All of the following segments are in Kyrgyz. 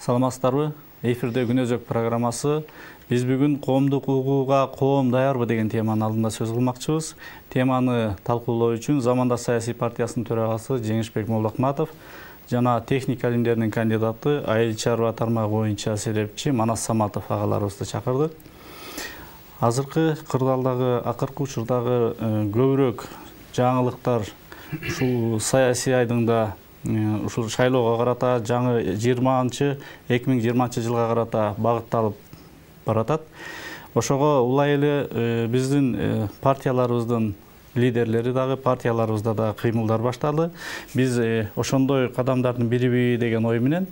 Саламатсыздарбы? Эфирде Күнөзөк программасы. Биз бүгүн коомдук укууга коом даярбы деген теманын алдында сөз кылмакчыбыз. Теманы талкуулоо үчүн Замандаш саясий партиясынын төрагасы Жеңишбек Молдохматов жана техника илимдеринин кандидаты, айыл чарба тармагы боюнча серепчи Манас Саматов агаларыбызды чакырдык. Азыркы кырдаалдагы, акыркы учурдагы көбүрөөк жаңылыктар ушул саясий айдыңда ушул шайлоого карата жаңы 2020 жылга карата багытталып баратат. Ошого улай эле биздин партияларыбыздын лидерлери дагы, партияларыбызда да кыймылдар башталды. Биз ошондой кадамдардын бириби деген ой менен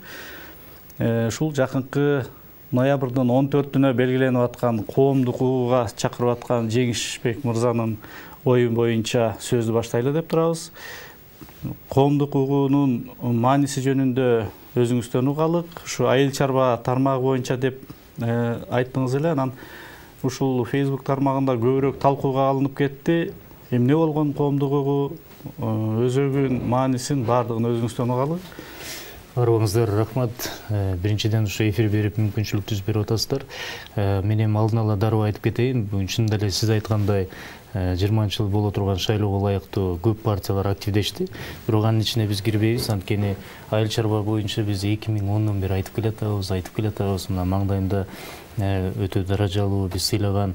ушул жакынкы ноябрдын 14-түнө белгиленип аткан коомдук укууга чакырып аткан Жеңишбек мырзанын ою боюнча сөздү баштайлы деп турабыз. Коомдук укуунун мааниси жөнүндө өзүңүздөн угалык. Ушу айыл чарба тармагы боюнча деп айттыңыз эле, анан ушул Facebook тармагында көбүрөөк талкууга алынып кетти. Эмне болгон коомдук укуу, өзөгүн, маанисин бардыгын өзүңүздөн угалык. Арыбыңыздар рахмат. Биринчиден ушу эфир берип мүмкүнчүлүк түзүп берип атасыздар. Мен эми алдын ала дароо айтып кетейин. Бүгүн чындап эле сиз айткандай 20 жыл боло турган шайлоого ылайыктуу көп партиялар активдешти. Бирок анын ичине биз кирбейбиз. Анткени айыл чарба боюнча биз 2010-дон бери айтып келатабыз. Мына маңдайында өтө даражалуу биз сыйлаган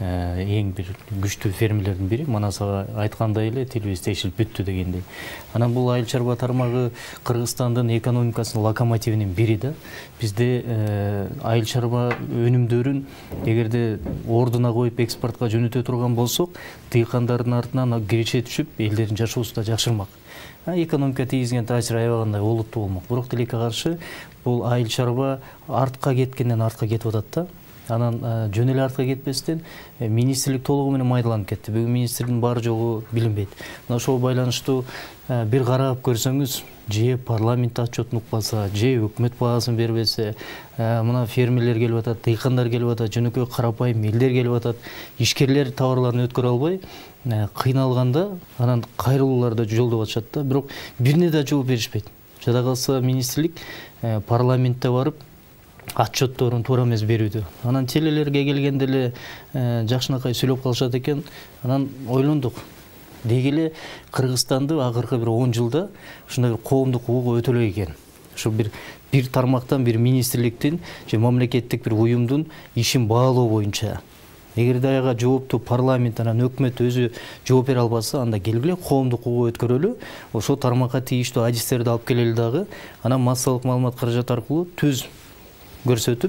эң бир күчтүү фермерлердин бири. Манас ага айткандай эле тилибиз тешилип бүттү дегендей. Анан бул айыл чарба тармагы Кыргызстандын экономикасынын локомотивинин бири да. Бизде айыл чарба өнүмдөрүн эгерде ордуна коюп экспортко жөнөтө турган болсок, дыйкандардын артынан киреше түшүп, элдердин жашоосу да жакшырмак. Экономика тийгизген таасир аябагандай олуттуу болмок. Бирок тилекке каршы бул айыл чарба артка кеткенден артка кетип атат да. Анан жөн эле артка кетпестен министрлик толугу менен майдаланып кетти. Бүгүн министрдин бар жогу билинбейт. Мына ошого байланыштуу бир карап көрсөңүз, же парламент отчетун укпаса, же өкмөт баасын бербесе, мына фермерлер келип атат, дыйкандар келип атат, жөнөкөй карапайым элдер келип атат, ишкерлер товарларын өткөрө албай кыйналганда анан кайрылууларды жолдоп атышат да. Бирок бирине да жооп беришпейт. Жада калса министрлик парламентте барып отчетторун туура эмес берүүдө. Анан телелерге келгенде эле жакшынакай сүйлөп калышат экен. Анан ойлондук. Деги эле Кыргызстанды акыркы бир 10 жылда ушундай бир коомдук укуу өтө элек экен. Ушу бир тармактан, бир министрликтин же мамлекеттик бир уюмдун ишин баалоо боюнча. Эгерде аяга жооптуу парламент анан өкмөт өзү жооп бере албаса, анда келгиле коомдук укуу өткөрөлү. Ошол тармакка тийиштүү адистерди алып келели дагы. Анан массалык маалымат каражаты аркылуу түз көрсөтүп,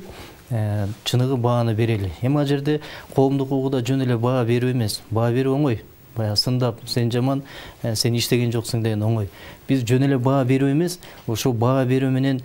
чыныгы бааны берели. Эми ал жерде коомдук укууда жөн эле баа берүү эмес. Баа берүү оңой. Баягы сындап, сен жаман, сен иштеген жоксуң деген оңой. Биз жөн эле баа берүү эмес, ошол баа берүү менен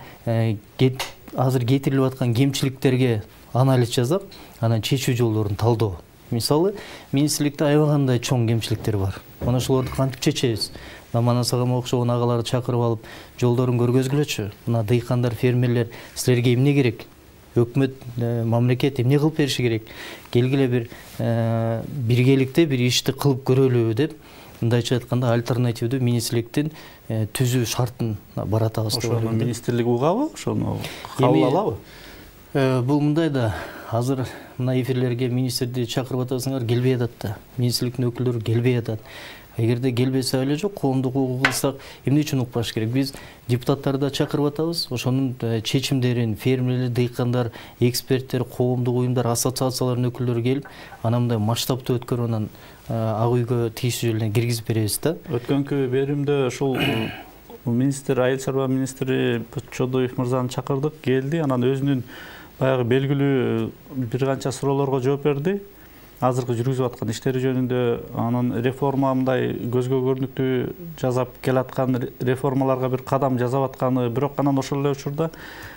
азыр кетирилип аткан кемчиликтерге анализ жасап, анан чечүү жолдорун талдоо. Мисалы, министрликте аябагандай чоң кемчиликтер бар. Мына ошолорду кантип чечебиз? Манас агама окшогон агаларды чакырып алып, жолдорун көргөзгүлөчү. Мына дыйкандар, фермерлер, силерге эмне керек? Өкмөт, мамлекет эмне кылып бериши керек? Келгиле бир биргеликте бир ишти кылып көрөлү деп, мындайча айтканда альтернативдүү министрликтин түзүү шартын баратабыз деп ойлойм. Ошону министрлик угабы? Ошону кабыл алабы? Бул мындай да, азыр мына эфирлерге министрди чакырып атасыңар, келбей атат да. Министрликтин өкүлдөрү келбей атат. Эгерде келбесе эле жок, коомдук укуу кылсак, эмне үчүн укпаш керек? Биз депутаттарды да чакырып атабыз. Ошонун чечимдерин фермерлер, дыйкандар, эксперттер, коомдук уюмдар, ассоциациялардын өкүлдөрү келип, анан мындай масштабтуу өткөрүп, анан ак үйгө тийиштүү жолдон киргизип беребиз да. Өткөнкү беримде ушул министр, айыл чарба министри Чодоев мырзаны чакырдык, келди, анан өзүнүн баягы белгилүү бир канча суроолорго жооп берди. Азыркы жүргүзүп аткан иштери жөнүндө, анан реформа мындай көзгө көрүнүктүү жасап келаткан реформаларга бир кадам жасап атканы, бирок анан ошол эле учурда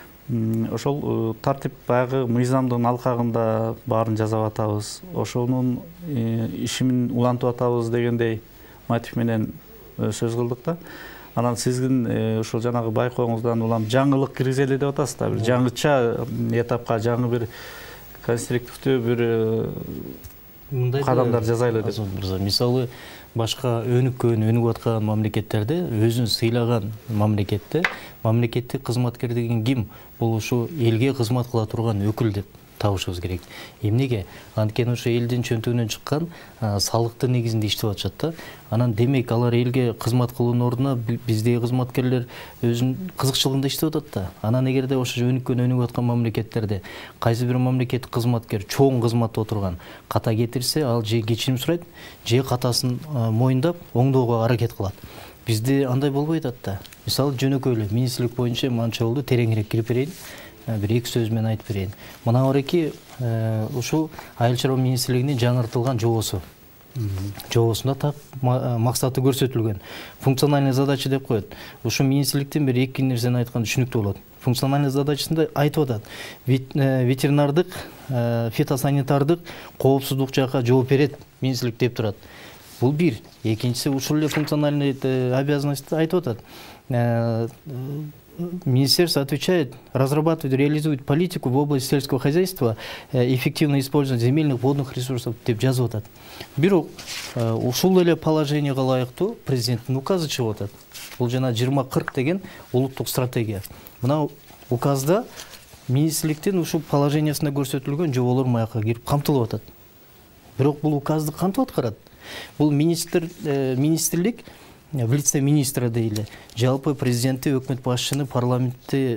ошол тартип баягы мыйзамдын алкагында баарын жасап атабыз, ошонун ишин улантып атабыз дегендей мотив менен сөз кылдык да. Анан сиздин ошол жанагы байкооңуздан улам жаңылык киргизели деп атасыз да, бир жаңыча этапка, жаңы бир конструктивдүү бир кадамдар жасайлы деп. Мисалы башка өнүгүп аткан мамлекеттерде өзүн сыйлаган мамлекеттик кызматкер деген ким? Бул ушу элге кызмат кыла турган өкүл деп табышыбыз керек. Эмнеге? Анткени ошо элдин чөнтөгүнөн чыккан салыктын негизинде иштеп атышат да. Анан демек алар элге кызмат кылуунун ордуна биздеги кызматкерлер өзүнүн кызыкчылыгында иштеп атат да. Анан эгерде ошо өнүгүп аткан мамлекеттерде кайсы бир мамлекеттик кызматкер чоң кызматта отурган ката кетирсе, ал же кечирим сурайт, же катасын моюндап оңдоого аракет кылат. Бизде андай болбой атат да. Мисалы жөнөкөй эле министрлик боюнча манча болду, тереңирээк кирип берейин. Bir iki söz men айтып берейин. Мына ореки ушул Айыл чарба министрлигинин жаңыртылган жобосу. Жобосунда так максаты көрсөтүлгөн. Функциональный задача деп коет. Ушу министрликтен бир эки нерсени айтканда түшүнүктүү болот. Функциональный задачасында айтып атат. Ветеринардык, фитосанитардык коопсуздук жакка жооп берет министрлик деп турат. Бул бир. Экинчиси ушул эле функциональный обязанности айтып атат. Министерство отвечает, разрабатывает, реализует политику в области сельского хозяйства, эффективно использовать земельных водных ресурсов, деп жазып атат. Бирок ушул эле положенияга ылайыктуу президенттин указы чыгып атат. Бул жана 2040 деген улуттук стратегия. Мына указда министрликтин ушул положениясында көрсөтүлгөн жоболор маяка кирип камтылып атат. Бирок бул указды кантип аткарат? Бул министрлик в лице министра дейли. Жалпы президентти, өкмөт башчыны, парламентти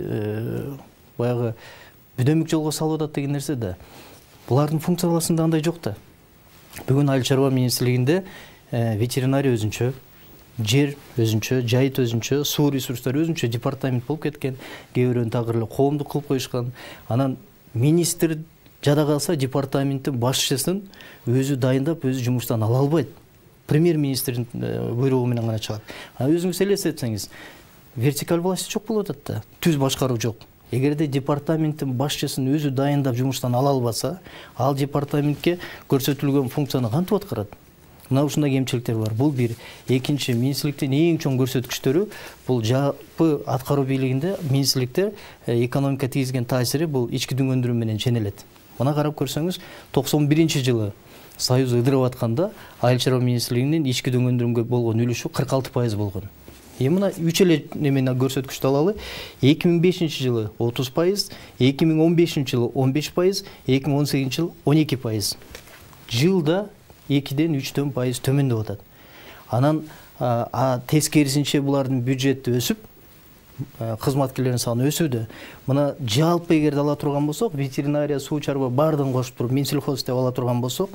баягы бүдөмүк жолго салып атат деген нерсе да. Булардын функцияларында андай жок да. Бүгүн Айыл чарба министрлигинде ветеринария өзүнчө, жер өзүнчө, жайыт өзүнчө, суу ресурстары өзүнчө департамент болуп кеткен. Кээ бирөөнү такыр эле коомдук кылып коюшкан. Анан министр жада калса департаменттин башчысын өзү дайындап, өзү жумуштан ала албайт. Премьер-министрдин буйругу менен гана чыгат. Өзүңүз элестетсеңиз, вертикаль власть жок болуп атат да. Түз башкаруу жок. Эгерде департаменттин башчысын өзү дайындап жумуштан ала албаса, ал департаментке көрсөтүлгөн функцияны кантип аткарат? Мына ушундай кемчиликтер бар. Бул бир. Экинчи, министрликтин эң чоң көрсөткүчтөрү бул жалпы аткаруу бийлигинде министрликте экономика тийгизген таасири бул ички дүң өндүрүм менен ченелет. Мына карап көрсөңүз, 91-жылы Союз ыдырып атканда Айыл чарба министрлигинин ички дүң өндүрүмгө болгон үлүшү 46% болгон. Мына 3 эле немени көрсөткүчтү алалы. 2005-жылы 30%, 2015-жылы 15%, 2018-жылы 12%. Жылда 2-ден 3 пайыз төмөндөп атат. Анан тескерисинче булардын бюджети өсүп, кызматкерлердин саны өсүүдө. Мына жалпы эгерде ала турган болсок, ветеринария, суу чарба баардыгын кошуп туруп, Минсельхоз деп ала турган болсок,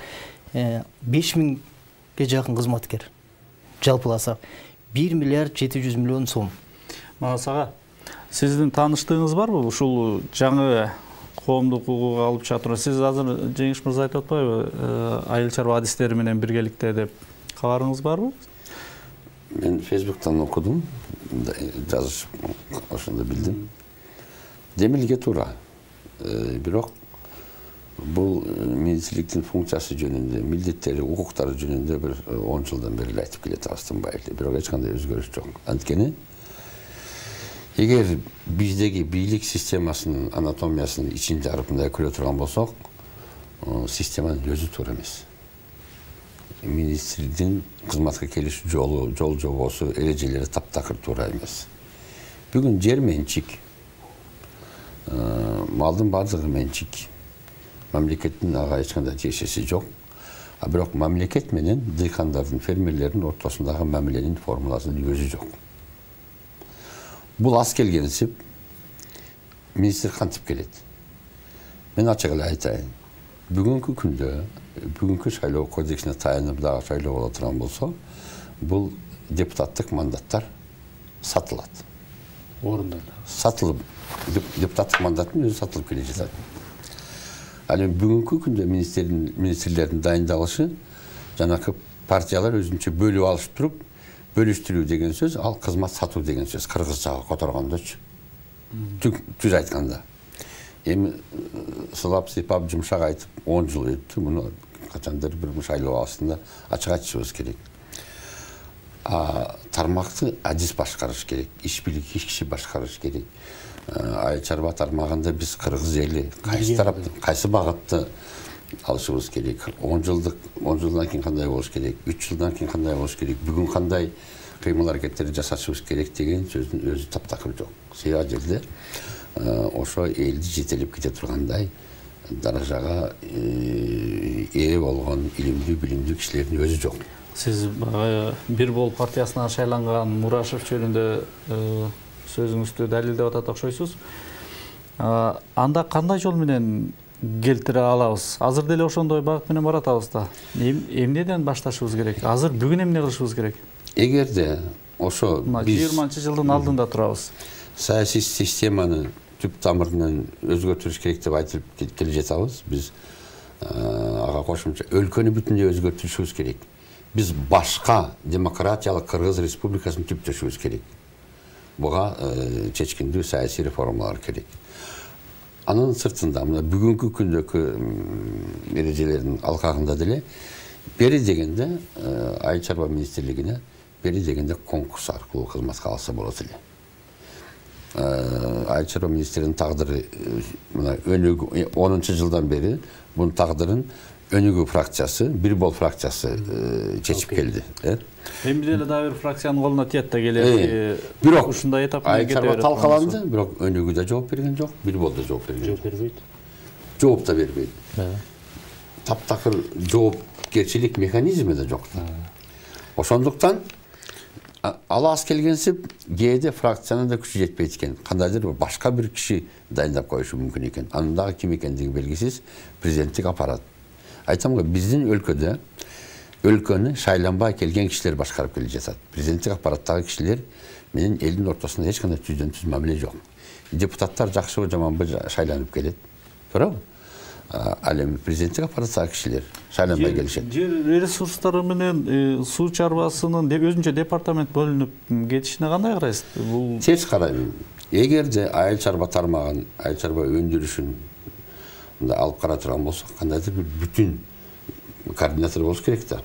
5000ге жакын кызматкер. Жалпыласак 1 миллиард 700 миллион сом. Манас ага, сиздин тааныштыгыңыз барбы ушул жаңы коомдук укугуга алып чыга турган? Сиз азыр Жеңиш мырза айтып атпайбы, айыл чарба адистери менен биргеликте деп кабарыңыз барбы? Мен Фейсбуктан окудум, жазышып ошондо билдим. Демилге туура. Бирок бул министрликтин функциясы жөнүндө, милдеттери, укуктары жөнүндө бир 10 жылдан бери айтып келатабыз тынбай эле. Бирок эч кандай өзгөрүш жок. Анткени эгер биздеги бийлик системасынын анатомиясын ичин жарып мындай көрө турган болсок, системанын өзү туура эмес. Министрдин кызматка келиш жол жобосу, эрежелери таптакыр туура эмес. Бүгүн жер менчик, малдын баардыгы менчик. Мамлекеттин ага эч кандай тиешеси жок. А бирок мамлекет менен дыйкандардын, фермерлердин ортосундагы мамиленин формуласынын өзү жок. Бул аз келгенсип министр кантип келет? Мен ачык эле айтайын. Бүгүнкү күндө, бүгүнкү шайлоо кодексине таянып дагы шайлоо боло турган болсо, бул депутаттык мандаттар сатылат. Орундарда. Сатылып, депутаттык мандаттын өзү сатылып келе жатат. Ал эми бүгүнкү күндө министрлердин дайындалышы жанакы партиялар өзүнчө бөлүп алышып туруп, бөлүштүрүү деген сөз, ал кызмат сатуу деген сөз, кыргызчага которгондочу. Түз айтканда. Эми сылап сыйпап жумшак айтып 10 жыл өттү, муну качандыр бир шайлоо астында ачык айтышыбыз керек. Тармакты адис башкарыш керек, иш бийлик иш киши башкарыш керек. Айыл чарба тармагында биз кыргыз эли кайсы тараптын, кайсы багытты алышыбыз керек. 10 жылдан кейін қандай болуш керек, 3 жылдан кейін қандай болуш керек, бүгін қандай кыймыл аракеттерди жасашыбыз керек деген сөздүн өзү таптакыр жок. Сыйга жерде ошо элди жетелеп кете тургандай даражага ээ болгон илимдүү, билимдүү кишилердин өзү жок. Сиз Бир Бол партиясына шайланган Мурашев жөнүндө сөзүңүздү далилдеп атат окшойсуз. Анда кандай жол менен келтире алабыз? Азыр деле ошондой багыт менен баратабыз да. Эмнеден башташыбыз керек? Азыр бүгүн эмне кылышыбыз керек? Эгерде ошо биз 20-жылдын алдында турабыз. Саясий системаны түп тамырынан өзгөртүш керек деп айтып келе жатабыз. Биз ага кошумча өлкөнү бүтүндөй өзгөртүшүбүз керек. Biz başka demokratiyalı Kırgız Respublikasını tüptöşümüz gerek. Buğa çeşkindүү siyasi reformalar gerek. Anın sırtında bugünkü gündeki erejelerin alkağında dile beri degende Ayıl Çarba Ministerliğine beri degende konkurs arkılуу kızmaz kalsa bolası dile. Ayıl Çarba Ministerliğinin taqdırı 10. yıldan beri bunun taqdırın Önügü fraksiyası, Bir Bol fraksiyası çeşip geldi. Hem de bir fraksiyanın koluna tiyat da gelir. Birok, uşunday etap Ayıl Çarba talkalandı. Birok Önügü de cevap bergen yok, Bir Bol da cevap bergen yok. Cevap da vermeydi. Taptakır cevap gerçelik mekanizmi de yoktu. Oşonduktan alas kelgensip G'de fraksiyonun da gücü yetmeyken, kandaydır başka bir kişi dayandap koyuşu mümkün iken, anındaki kim ekendiği belgisiz prezidentlik aparat. Aytamga bizden ülkede ülkeni şaylanbay kelgen kişiler başkarıp gelecek. Prezidentlik aparattaki kişiler benim elin ortasında hiç kadar tüzden tüz mamile yok. Deputatlar jakşı jaman şaylanıp gelet. Doğru? Alem prezidentlik aparattaki kişiler şaylanbay gelecek. Resursları menen su çarvasının özünce departament bölünüp geçişine kanday karaysiz? Ters karayım. Eğer de Ayıl Çarba tarmağın, Ayıl Çarba öndürüşün alıp kara turan bolsa, kandaydır bir bütün koordinatör bolsa gerek da.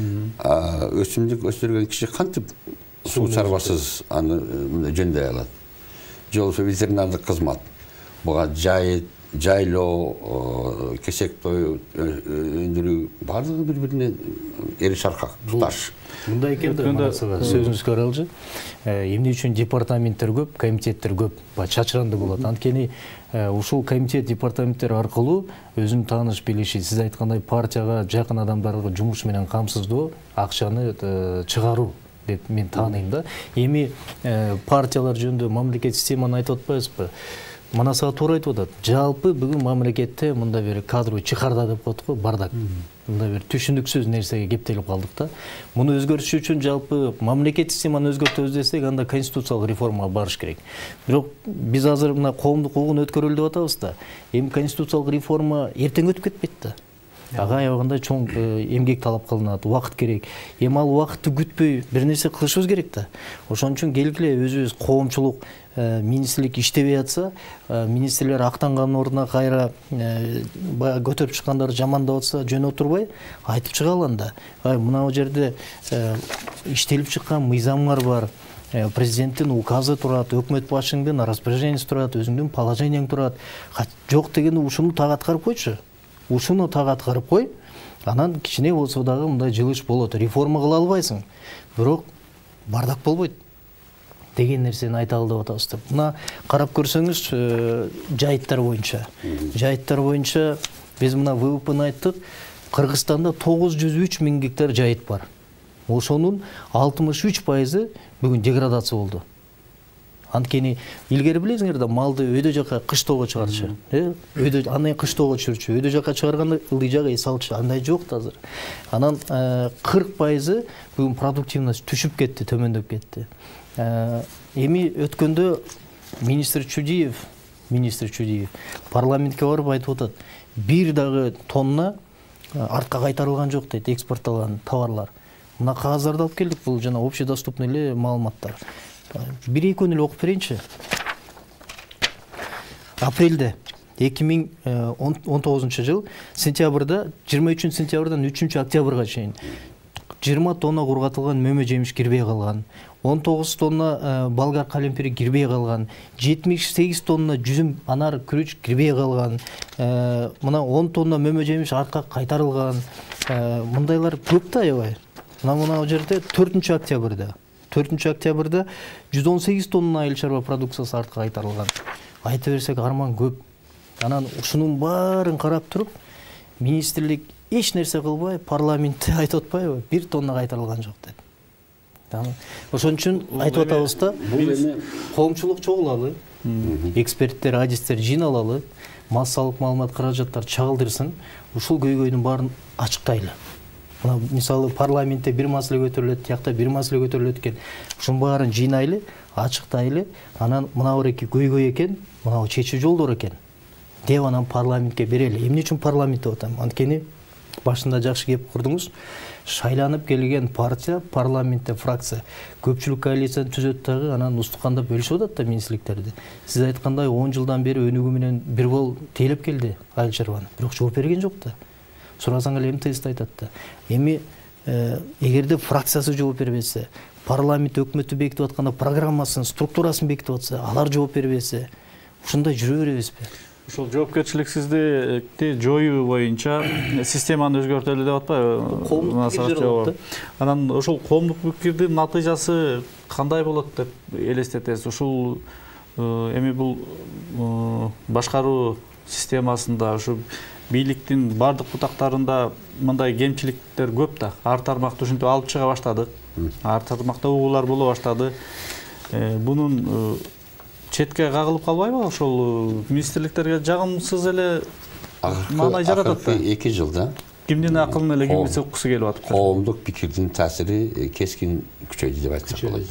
Ösümlük östürgen kişi kantip su çarvasız jönдөй alат. Жол ветеринардык кызмат. Буга жайлоо, кесек той өндүрүү баардыгы бири-бирине эриш аркак туташ. Мындай экен да сөзүңүзгө аралжы. Эмне үчүн департаменттер көп, комитеттер көп, чачыранды болот. Анткени ушул комитет департаменттер аркылуу өзүн тааныш билиши, сиз айткандай партияга жакын адамдарга жумуш менен камсыздоо, акчаны чыгаруу деп мен тааныйм да. Эми партиялар жөнүндө мамлекет системаны айтып атпайбызбы? Мана сага туура айтып атат. Жалпы бүгүн мамлекетте мындай бир кадровый чыгарда деп коет го, бардак. Мындай бир түшүндүксүз нерсеге кептелип калдык да. Муну өзгөртүш үчүн жалпы мамлекет системаны өзгөртөбүз десек, анда конституциялык реформага барыш керек. Бирок биз азыр мына коомдук угун өткөрөлү деп атабыз да. Эми конституциялык реформа эртең өтүп кетпейт да. Ага аябагында чоң эмгек талап кылынат, убакыт керек. Эми ал убакытты күтпөй бир нерсе кылышыбыз керек да. Ошон үчүн келгиле өзүбүз коомчулук министрлик иштебей атса, министрлер актанган ордуна кайра көтөрүп чыккандарды жамандап атса, жөн отурбай айтып чыга алганда. Мына жерде иштелип чыккан мыйзамдар бар. Президенттин указы турат, өкмөт башчыңдын распоряжениеси турат, өзүңдүн положениең турат. Жок дегенде ушуну так аткарып койчу. Ушуну так аткарып кой. Анан кичине болсо дагы мындай жылыш болот. Реформа кыла албайсың. Бирок бардак болбойт деген нерсени айта алып атабыз. Мына карап көрсөңүз, жайыттар боюнча биз мына ВВПны айттык. Кыргызстанда 903 миң гектар жайыт бар. Ошонун 63% бүгүн деградация болду. Анткени илгери билесиңер да, малды өйдө жака кыштоого чыгарчу. Өйдө андан кыштоого чүрчү, өйдө жака чыгарганда ылдый жага эс алчу. Андай жок да азыр. Анан 40% бүгүн продуктивность түшүп кетти, төмөндөп кетти. Эми өткөндө министр Чудиев парламентке барып айтып атат, бир дагы тонна артка кайтарылган жок дейт, экспортталган товарлар. Мына кагаздарды алып келдик, бул жана общедоступный эле маалыматтар. Бир-экөөнү эле окуп берейинчи. Апрелде 2019 жыл сентябрда 23 сентябрдан 3 октябрга чейин 20 тонна кургатылган мөмө жемиш кирбей калган, 19 тонна болгар калемпири кирбей калган, 78 тонна жүзүм анар күрүч кирбей калган, мына 10 тонна мөмө жемиш артка кайтарылган. Мындайлар көп да аябай. Мына жерде 4 октябрда 118 тонна айыл чарба продукциясы артка кайтарылган. Айта берсек арман көп. Анан ушунун баарын карап туруп, министрлик эч нерсе кылбай, парламентте айтып атпайбы, 1 тонна кайтарылган жок деп. Ошон үчүн айтып атабыз да, коомчулук чогулалы, эксперттер, адистер жыйналалы, массалык маалымат каражаттар чагылдырсын, ушул көйгөйдүн баарын ачыктайлы. Мына мисалы парламентте бир маселе көтөрүлөт, тиякта бир маселе көтөрүлөт экен. Ушунун баарын жыйнайлы, ачыктайлы, анан мына бир эки көйгөй экен, мына чечүү жолдор экен деп анан парламентке берели. Эмне үчүн парламент деп атам? Анткени башында жакшы кеп курдуңуз. Шайланып келген партия, парламентте фракция көпчүлүк коалицияны түзөт дагы, анан устукандап бөлүшүп атат да министрликтерди. Сиз айткандай 10 жылдан бери өнүгүү менен бир бол тейлеп келди айыл чарбаны. Бирок жооп берген жок да. Сурасаң эле МТС айтат да. Эми эгерде фракциясы жооп бербесе, парламент өкмөтү бекитип атканда программасын, структурасын бекитип атса, алар жооп бербесе, ушундай жүрө беребизби? Ошол жоопкерчиликсиздикти жоюу боюнча системаны өзгөртөлү деп атпайбы? Коомдук пикир жаралат да. Анан ошол коомдук пикирдин натыйжасы кандай болот деп элестетесиз? Ушул эми бул башкаруу системасында ушу бийликтин бардык бутактарында мындай кемчиликтер көп да. Ар тармакты ушинтип алып чыга баштадык. Ар тармакта угуулар боло баштады. Бунун четке кагылып калбайбы? Ошол министрликтерге жагымсыз эле маанай жаратат да. 2 жылда кимдин акылын эле кимге уккусу келип атып. Коомдук пикирдин таасири кескин күчөйдү деп айтсак болот.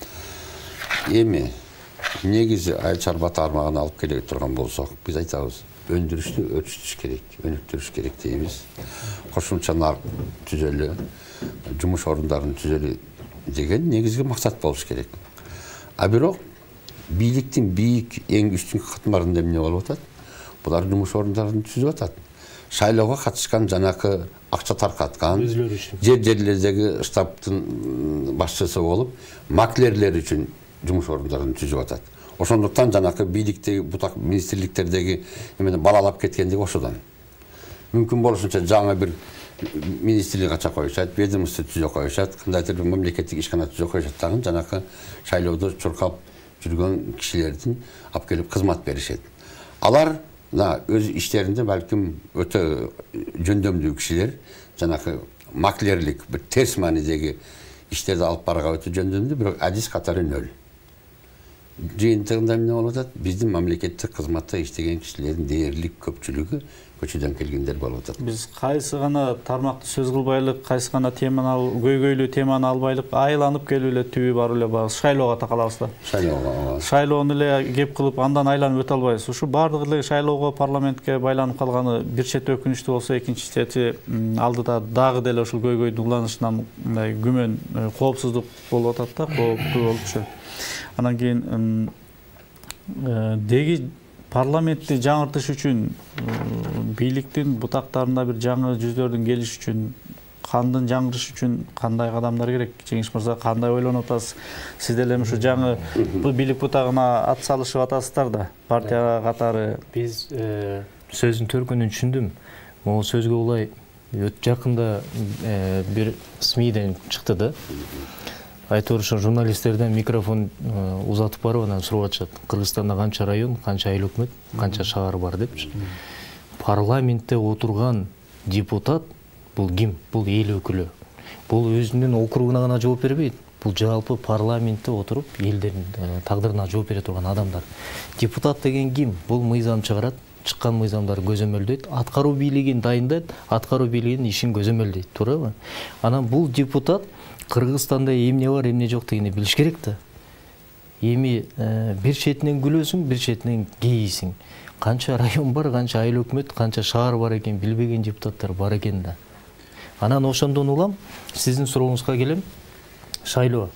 Эми негизи айыл чарба тармагын алып келе турган болсок, биз айтабыз, өндүрүштү өчүтүш керек, өнүктүрүш керек дейбиз. Кошумча нарк түзөлү, жумуш орундарын түзөлү деген негизги максат болуш керек. А бирок бийликтин бийик эң үстүнкү катмарында эмне болуп атат? Булар жумуш орундарын түзүп атат. Шайлоого катышкан жанакы акча таркаткан, жерлердеги штабтын башчысы болуп, маклерлер үчүн жумуш орундарын түзүп атат. Ошондуктан жанакы бийликтеги бутак министрликтердеги эмени балалап кеткендиги ошодон. Мүмкүн болушунча жаңы бир министрлик ача коюшат, ведомство түзө коюшат, кандайдыр бир мамлекеттик ишкана түзө коюшат дагы жанакы шайлоодо чуркап жүргөн кишилердин алып келип кызмат беришет. Алар өз иштеринде балким өтө жөндөмдүү кишилер, жанакы маклерлик бир терс маанидеги иштерди алып барууга өтө жөндөмдүү, бирок адис катары нөл. Жыйынтыгында эмне болуп атат? Биздин мамлекеттик кызматта иштеген кишилердин дээрлик көпчүлүгү көчөдөн келгендер болуп атат. Биз кайсы гана тармакты сөз кылбайлык, кайсы гана теманы көйгөйлүү теманы албайлык, айланып келип эле түбү барып эле барабыз. Шайлоого такалабыз да. Шайлоону эле кеп кылып андан айланып өтө албайбыз. Ушу бардыгы эле шайлоого, парламентке байланып калганы бир чети өкүнүчтүү болсо, экинчи чети алдыда дагы деле ушул көйгөйдүн уланышынан мындай күмөн, коопсуздук болуп атат да, кооптуу болчу. Анан кийин деги парламентти жаңыртыш үчүн, бийликтин бутактарына бир жаңы жүздөрдүн келиш үчүн, кандын жаңырыш үчүн кандай кадамдар керек? Жеңиш мырза, кандай ойлонуп атасыз? Сиз деле ушу жаңы бийлик бутагына ат салышып атасыздар да, партия катары. Биз сөздүн төркүнүн түшүндүм. Могу сөзгө улай жакында бир СМИден чыкты да. Айтор ошо журналисттерден микрофон узатып барып анан сурап атышат. Кыргызстанда канча район, канча айыл өкмөт, канча шаар бар депчи. Парламентте отурган депутат бул ким? Бул эл өкүлү. Бул өзүнүн округуна гана жооп бербейт. Бул жалпы парламентте отуруп элдердин тагдырына жооп бере турган адамдар. Депутат деген ким? Бул мыйзам чыгарат, чыккан мыйзамдар көзөмөлдөйт, аткаруу бийлигин дайындайт, аткаруу бийлигинин ишин көзөмөлдөйт, туурабы? Анан бул депутат Кыргызстанда эмне бар, эмне жок дегенди билиш керек да. Эми бир четинен күлөсүң, бир четинен кейисиң. Канча район бар, канча айыл өкмөт, канча шаар бар экен, билбеген депутаттар бар экен да. Анан ошондон улам сиздин сурооңузга келем. Шайлоо.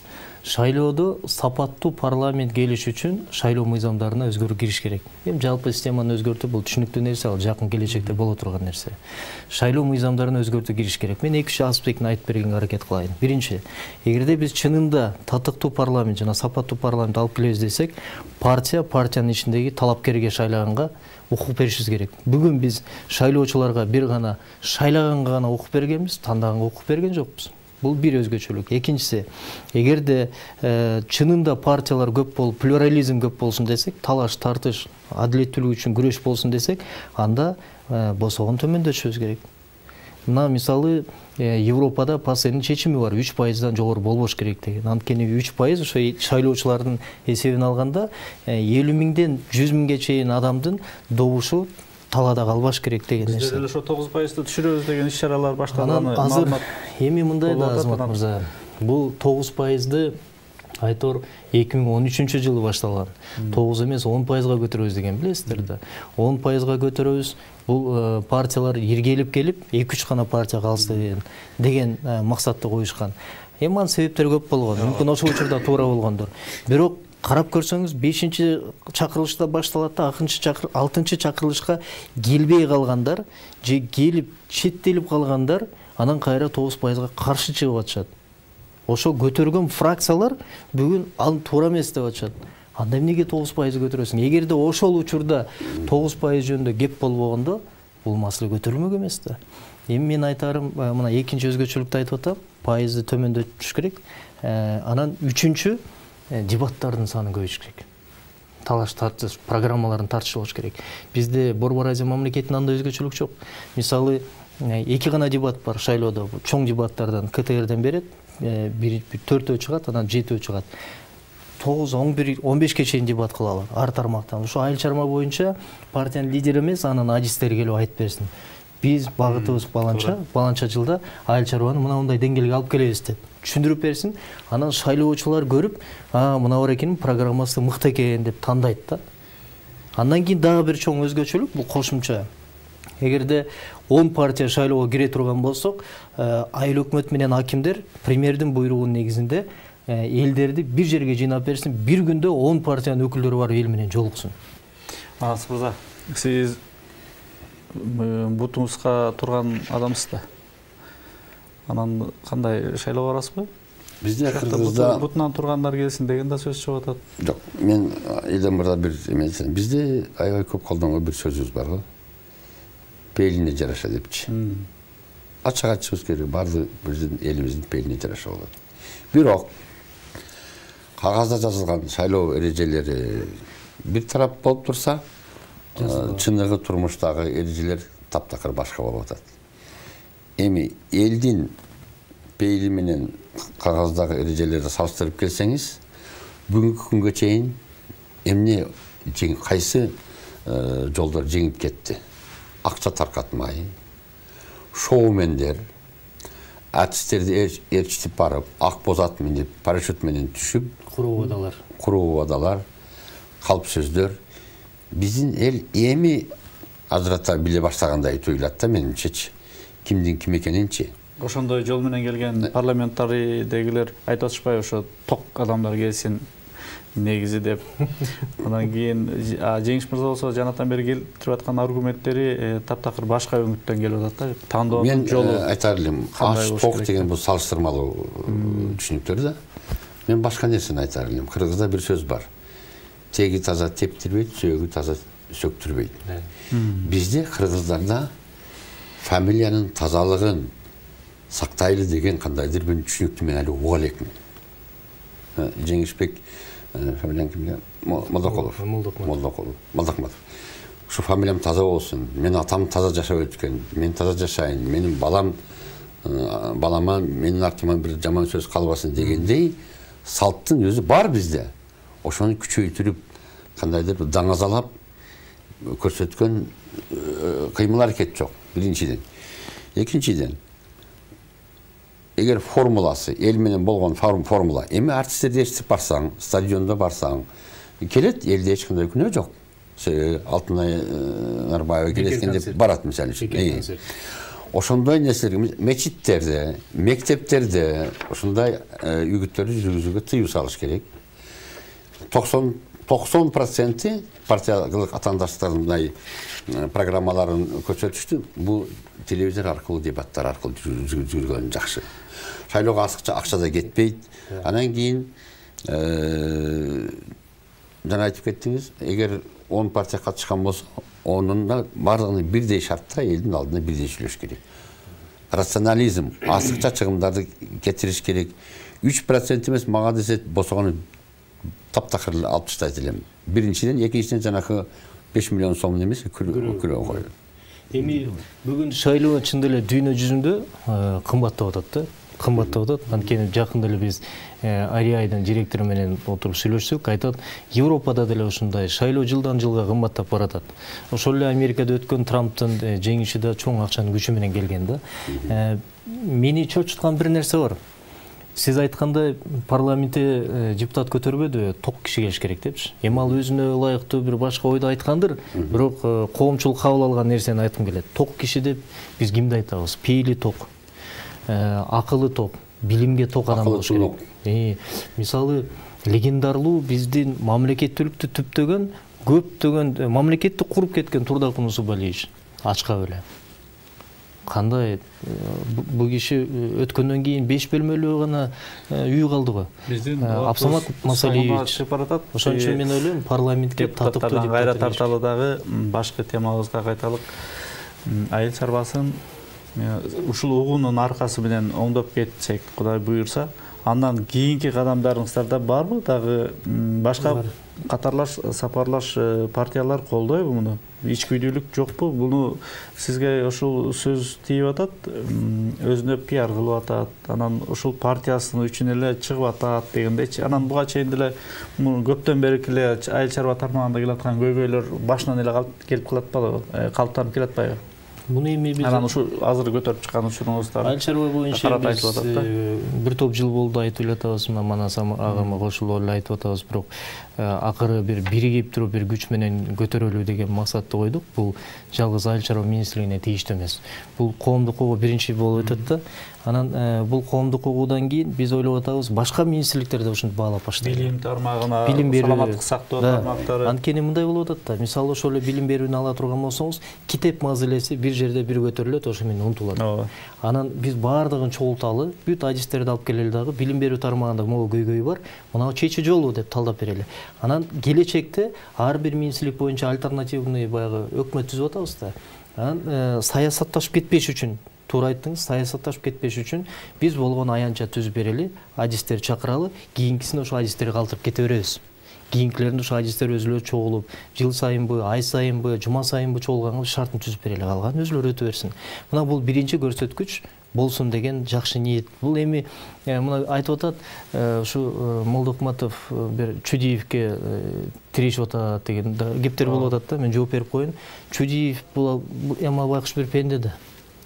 шайлоодо сапаттуу парламент келиш үчүн шайлоо мыйзамдарына өзгөрүү кириш керек. Эми жалпы системаны өзгөртүү бул түшүнүктүү нерсе, ал жакын келечекте боло турган нерсе. Шайлоо мыйзамдарына өзгөртүү кириш керек. Мен 2-3 аспектин айтып бергенге аракет кылайын. Биринчи, эгерде биз чынында татыктуу парламент жана сапаттуу парламент алып келебиз десек, партиянын ичиндеги талапкерге шайлаганга укук беришибиз керек. Бүгүн биз шайлоочуларга бир гана шайлаганга гана укук бергенбиз, тандаганга укук берген жокпуз. Бул бир өзгөчөлүк. Экинчиси, эгерде чынында партиялар көп болуп, плюрализм көп болсун десек, талаш, тартыш, адилеттүүлүк үчүн күрөш болсун десек, анда босогон төмөндөтүшүбүз керек. Мына мисалы Европада ПАСЕнин чечими бар, 3%дан жогору болбош керек деген. Анткени 3% ошо шайлоочулардын эсебин алганда 50 миңден 100 миңге чейин адамдын добушу талаада калбаш керек деген нерсе. Биздер ошо 9%ды түшүрөбүз деген иш-чаралар башталганы. Азыр эми мындай да Азамат мырза, бул 9%ды айтор 2013 жылы башталган. 9 эмес 10%га көтөрөбүз деген билесиздер да. 10%га көтөрөбүз. Бул партиялар иргелип келип 2-3 гана партия калсы деген максатты коюшкан. Эми анын себептери көп болгон. Мүмкүн ошол учурда туура болгондор. Бирок карап көрсөңүз 5-чакырылышта башталат да 6-чакырылышка келбей калгандар же келип четтелип калгандар анан кайра 9%га каршы чыгып атышат. Ошо көтөргөн фракциялар бүгүн ал туура эмес деп атышат. Анда эмнеге 9% көтөрөсүң? Эгерде ошол учурда 9% жөнүндө кеп болбогондо, бул маселе көтөрүлмөк эмес да. Эми мен айтарым, мына экинчи өзгөчөлүктү айтып атам, пайызды төмөндөтүш керек. Анан үчүнчү, дебаттардын санын көбөйтүш керек. Талаш тартыш программаларын тартыш керек. Бизде Борбор Азия мамлекетинде андай өзгөчөлүк жок. Мисалы, 2 гана дебат бар шайлоодо, чоң дебаттардан КТРден берет, 4-өө чыгат, анан 7-өө чыгат. 9, 11, 15ке чейин дебат кылалар ар тармактан. Ошо айыл чарма боюнча партиянын лидери эмес, анын адистери келип айтып берсин. Биз багытыбыз баланча жылда айыл чарбаны мындай деңгээлге алып келебиз деп түшүндүрүп берсин. Анан шайлоочулар көрүп, мына бар экенин программасы мыкты экен деп тандайт да. Андан кийин дагы бир чоң өзгөчөлүк бул кошумча. Эгерде 10 партия шайлоого кире турган болсок, айыл өкмөт менен акимдер премьердин буйругунун негизинде элдерди бир жерге жыйнап берсин, бир күндө 10 партиянын өкүлдөрү барып эл менен жолуксун. Мырза, сиз бутуңузга турган адамсыз да. Анан кандай шайлоого барасызбы? Бизде Кыргызда бутунан тургандар келсин деген да сөз чыгып атат. Жок, мен элден мырза бир эмес. Бизде аябай көп колдонгон бир сөзүбүз бар го. Пелине жараша депчи. Ачык айтышыбыз керек, баардык биздин элибиздин пелине жараша болот. Бирок кагазда жазылган шайлоо эрежелери бир тарап болуп турса, чыныгы турмуштагы эрежелер таптакыр башка болуп атат. Эми элдин пейили менен кагаздагы эрежелерди салыштырып келсеңиз, бүгүнкү күнгө чейин эмне кайсы жолдор жеңип кетти? Акча таркатмай, шоумендер, артисттерди ээрчитип барып, ак боз ат минип, парашют менен түшүп, куруу убадалар, калп сөздөр. Биздин эл эми ажырата биле баштагандай туюлат да менимчечи. Кимдин ким экенинчи. Ошондой жол менен келген парламентарийдегилер айтып атышпайбы, ошо ток адамдар келсин негизи деп. Андан кийин Жеңиш мырза болсо жанатан бери келтирип аткан аргументтери таптакыр башка өңүттөн келип атат да. Тандоонун жолу. Мен айтар элем, аш ток деген бул салыштырмалуу түшүнүктөр да. Мен башка нерсени айтар элем. Кыргызда бир сөз бар. Теги таза тептирбейт, сөөгү таза сөктүрбейт. Бизде кыргыздарда фамилиянын тазалыгын сактайлы деген кандайдыр бир түшүнүктү мен али уга элекмин. Жеңишбек фамилияң ким? Молдокулов. Ушу фамилиям таза болсун. Мен атам таза жашап өткөн. Мен таза жашайын. Менин балама менин артыма бир жаман сөз калбасын дегендей салттын өзү бар бизде. Ошону күчөйтүрүп, кандайдыр даңазалап көрсөткөн кыймыл аракет жок. Биринчиден. Экинчиден, эгер формуласы эл менен болгон формула, эми артисттерди ээрчитип барсаң, стадиондо барсаң, келет, элде эч кандай күнөө жок. Алтынай Нарбаева келеткен деп барат мисалы үчүн. ошондой нерселерге мечиттерде, мектептерде ошондой үгүттөрдү жүргүзүүгө тыюу салыш керек. 90% партиялык атаандаштардын мындай программаларын көрсөтүштү. Бул телевизор аркылуу, дебаттар аркылуу жүргөн жакшы. Шайлоого акча да кетпейт. Анан кийин жана айтып кеттиңиз, эгер 10 партия катышкан болсо, онун да бардыгын бирдей шартта элдин алдында бирдей сүйлөш керек. Рационализм, асыкча чыгымдарды кетириш керек. 3% эмес, мага десе босогону таптакыр алып таштайт элем. Биринчиден, экинчиден жанакы 5 миллион сом эмес, күрөө коюп. Эми бүгүн шайлоо чындап эле дүйнө жүзүндө кымбаттап атат да. Кымбаттап атат. Анткени жакында эле биз Ариайдын директору менен отуруп сүйлөшсөк, айтат, Европада деле ушундай шайлоо жылдан жылга кымбаттап баратат. Ошол эле Америкада өткөн Трамптын жеңиши да чоң акчанын күчү менен келген да. Мени чочуткан бир нерсе бар. Сиз айткандай парламентте депутат көтөрбөдү, ток киши келиш керек депчи. Эми ал өзүнө ылайыктуу бир башка ойду айткандыр, бирок коомчулук кабыл алган нерсени айткым келет. Ток киши деп биз кимди айтабыз? Пейили ток, акылы ток, билимге ток адам болуш керек. Мисалы, легендарлуу биздин мамлекеттүүлүктү түптөгөн, көптөгөн мамлекетти куруп кеткен Турдак Мусубалиевич ачкап эле. Кандай бул киши өткөндөн кийин 5 бөлмөлүү гана үй калды го. Биздин Абсамат Масалиевич ошон үчүн мен ойлойм, парламентке татыктуу деп кайра тарталы дагы башкы темабызга кайталык. Айыл чарбасын ушул угуунун аркасы менен оңдоп кетсек, Кудай буйрса, андан кийинки кадамдарыңыздарда барбы дагы башка катарлаш, сапарлаш партиялар колдойбу муну? Ичкүйдүүлүк жокпу? Буну сизге ушул сөз тийип атат, өзүнө пиар кылып атат, анан ушул партиясынын үчүн эле чыгып атат дегендейчи. Анан буга чейин деле көптөн бери эле айыл чарба тармагында келаткан көйгөйлөр башынан эле келип калатпайбы? Калыптанып келатпайбы? Муну эми биз анан ушул азыр көтөрүп чыккан учуруңуздар айыл чарба боюнча биз бир топ жыл болду айтып эле атабыз, мына Манас агама кошулуп эле айтып атабыз, бирок акыры бир биригип туруп бир күч менен көтөрөлүү деген максатты койдук. Бул жалгыз айыл чарба министрлигине тийиштүү эмес. Бул коомдук угуу биринчи болуп өтөт да. Анан бул коомдук угуудан кийин биз ойлоп атабыз, башка министрликтерде ушинтип баалап баштайлы. Билим тармагына, саламаттык сактоо тармактары. Анткени мындай болуп атат да. Мисалы ошол эле билим берүүнү ала турган болсоңуз, китеп мазилеси бир жерде бир көтөрүлөт, ошо менен унутулат. Анан биз баардыгын чогулталы, бүт адистерди алып келели дагы, билим берүү тармагында могу көйгөй бар, мына чечүү жолу деп талдап берели. Анан келечекте ар бир министрлик боюнча альтернативный баягы өкмөт түзүп атабыз да. Анан саясатташып кетпеш үчүн, туура айттыңыз, саясатташып кетпеш үчүн биз болгону аянтча түзүп берели, адистерди чакыралы, кийинкисин ошо адистерди калтырып кете беребиз. Кийинкилерин ошо адистер өзүлөрү чогулуп, жыл сайынбы, ай сайынбы, жума сайынбы чогулганга шартын түзүп берели, калган өзүлөрү өтө берсин. Мына бул биринчи көрсөткүч болсун деген жакшы ниет. Бул эми мына айтып атат, ушу Молдокматов бир Чудиевке тирешип атат деген кептер болуп атат да. Мен жооп берип коеюн. Чудиев бул эми байкуш бир пенде да.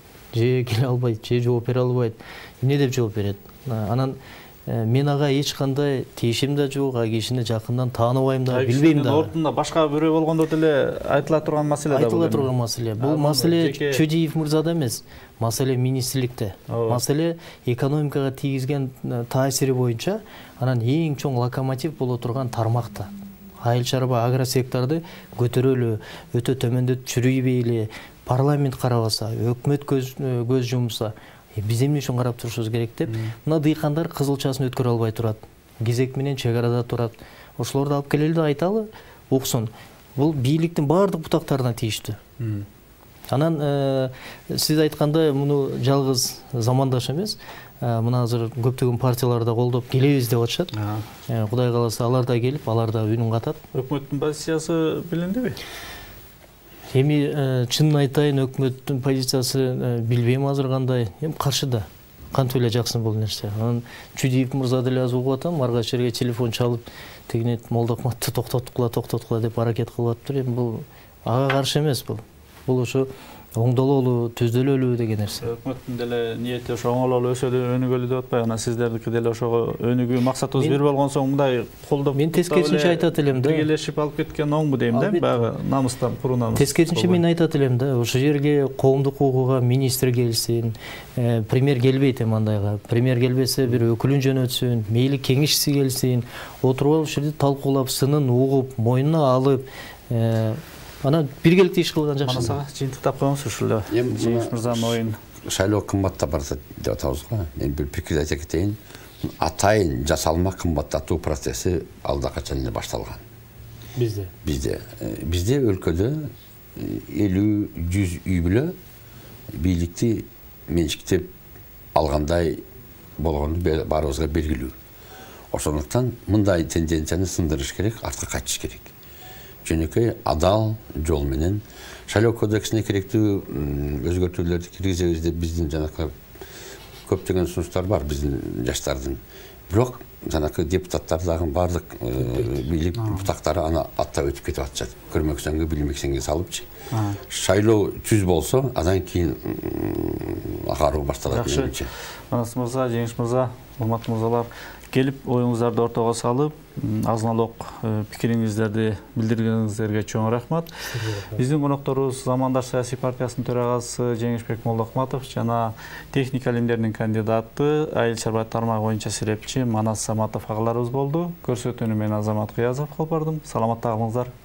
Же келе албайт, же жооп бере албайт. Эмне деп жооп берет? Анан мен ага эч кандай тиешим да жок, а кишини жакындан тааныбайм да, билбейм да. Ортунда башка бирөө болгондо деле айтыла турган маселе да. Айтыла турган маселе. Бул маселе Чудиев мырзада эмес, маселе министрликте. Маселе экономикага тийгизген таасири боюнча, анан эң чоң локомотив боло турган тармакта. Айыл чарба агросекторду көтөрөлү, өтө төмөндөтүп чүрүйбейли, парламент карабаса, өкмөт көз жумса, биз эмне үчүн карап турушубуз керек деп, мына дыйкандар кызылчасын өткөрө албай турат. Кезек менен чек арада турат. Ошолорду алып келели да айталы, уксун. Бул бийликтин баардык бутактарына тийиштүү. Анан сиз айткандай муну жалгыз замандаш эмес, мына азыр көптөгөн партиялар да колдоп келебиз деп атышат. Кудай кааласа алар да келип, алар да үнүн катат. Өкмөттүн позициясы билиндиби? Эми чынын айтайын, өкмөттүн позициясы билбейм азыр кандай. Эми каршыда. Кантип эле жаксын бул нерсе. Анан Чудиев мырза деле аз угуп атам, ар кайсы жерге телефон чалып, тигине Молдокматты токтоткула деп аракет кылып атыптыр. Эми бул ага каршы эмес бул. Бул ошо оңдололу, түздөлөлү деген нерсе. Өкмөттүн деле ниети ошо оңололу өсөлү өнүгөлү деп атпайбы? Анан сиздердики деле ошого өнүгүү максатыбыз бир болгон соң мындай колдоп мен тескерисинче айтат элем да. Биргелешип алып кеткен оңбу дейм да. Баягы намыстан курунан. Тескерисинче мен айтат элем да. Ошол жерге коомдук укугуга министр келсин, премьер келбейт мандайга. Премьер келбесе бир өкүлүн жөнөтсүн, мейли кеңешчиси келсин, отуруп алып ушул жерде талкуулап, сынын угуп, мойнуна алып, анан биргеликте иш кылган жакшы. Манаса жыйынтыктап коюңуз ушул эле. Жеңиш мырзанын оюн. Шайлоо кымбаттап барат деп атабыз го. Мен бир пикир айта кетейин. Атайын жасалма кымбаттатуу процесси алда качан эле башталган. Бизде өлкөдө 50-100 үй бүлө бийликти менчиктеп алгандай болгону баарыбызга белгилүү. Ошондуктан мындай тенденцияны сындырыш керек, артка кайтыш керек. Жөнөкөй адал жол менен шайлоо кодексине керектүү өзгөртүүлөрдү киргизебиз деп биздин жанакы көптөгөн сунуштар бар биздин жаштардын. Бирок жанакы депутаттар дагы бардык бийлик бутактары аны аттап өтүп кетип атышат. Көрмөксөнгө билмексеңге салыпчы. Шайлоо түз болсо, андан кийин агаруу башталат менимче. Манас мырза, Жеңиш мырза, урматтуу мырзалар, келип оюңуздарды ортого салып, азын-алык пикириңиздерди билдиргениңиздерге чоң рахмат. Биздин конокторубуз Замандаш саясий партиясынын төрагасы Жеңишбек Молдохматов жана техника илимдеринин кандидаты, айыл чарба тармагы боюнча серепчи Манас Саматов агаларыбыз болду. Көрсөтүүнү мен Азамат Кыязов алып бардым. Саламатта калыңыздар.